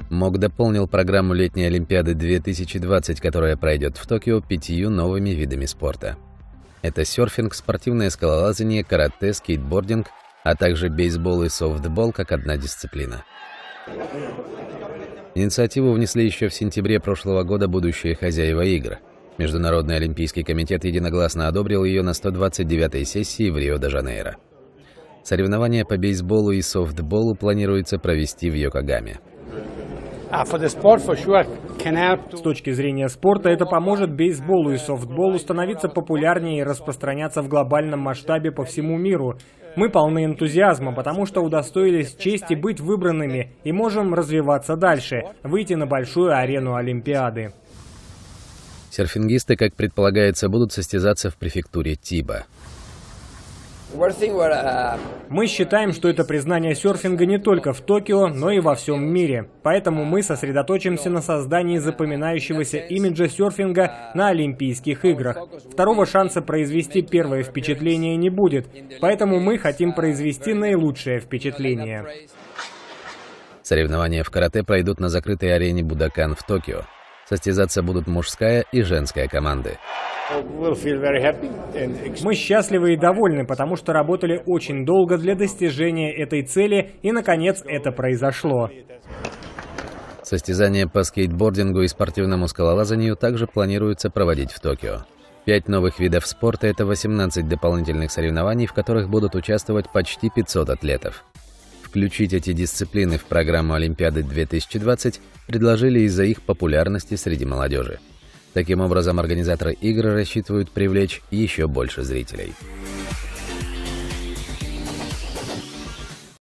МОК дополнил программу летней Олимпиады 2020, которая пройдет в Токио, 5 новыми видами спорта. Это серфинг, спортивное скалолазание, карате, скейтбординг, а также бейсбол и софтбол как одна дисциплина. Инициативу внесли еще в сентябре прошлого года будущие хозяева игр. Международный олимпийский комитет единогласно одобрил ее на 129-й сессии в Рио-де-Жанейро. Соревнования по бейсболу и софтболу планируется провести в Йокогаме. С точки зрения спорта, это поможет бейсболу и софтболу становиться популярнее и распространяться в глобальном масштабе по всему миру. Мы полны энтузиазма, потому что удостоились чести быть выбранными и можем развиваться дальше, выйти на большую арену Олимпиады. Серфингисты, как предполагается, будут состязаться в префектуре Тиба. Мы считаем, что это признание серфинга не только в Токио, но и во всем мире. Поэтому мы сосредоточимся на создании запоминающегося имиджа серфинга на Олимпийских играх. Второго шанса произвести первое впечатление не будет, поэтому мы хотим произвести наилучшее впечатление. Соревнования в карате пройдут на закрытой арене Будокан в Токио. Состязаться будут мужская и женская команды. Мы счастливы и довольны, потому что работали очень долго для достижения этой цели, и, наконец, это произошло. Состязания по скейтбордингу и спортивному скалолазанию также планируется проводить в Токио. 5 новых видов спорта – это 18 дополнительных соревнований, в которых будут участвовать почти 500 атлетов. Включить эти дисциплины в программу Олимпиады 2020 предложили из-за их популярности среди молодежи. Таким образом, организаторы игр рассчитывают привлечь еще больше зрителей.